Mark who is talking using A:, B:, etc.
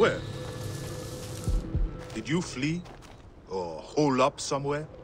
A: Where? Did you flee? Or hole up somewhere?